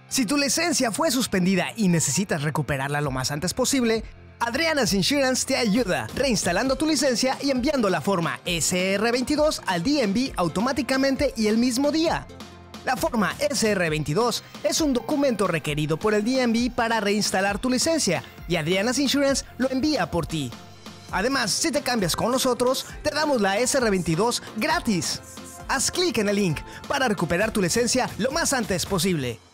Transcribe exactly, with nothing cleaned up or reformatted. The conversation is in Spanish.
Si tu licencia fue suspendida y necesitas recuperarla lo más antes posible, Adriana's Insurance te ayuda, reinstalando tu licencia y enviando la forma ese erre veintidós al D M V automáticamente y el mismo día. La forma ese erre veintidós es un documento requerido por el D M V para reinstalar tu licencia y Adriana's Insurance lo envía por ti. Además, si te cambias con nosotros, te damos la ese erre veintidós gratis. Haz clic en el link para recuperar tu licencia lo más antes posible.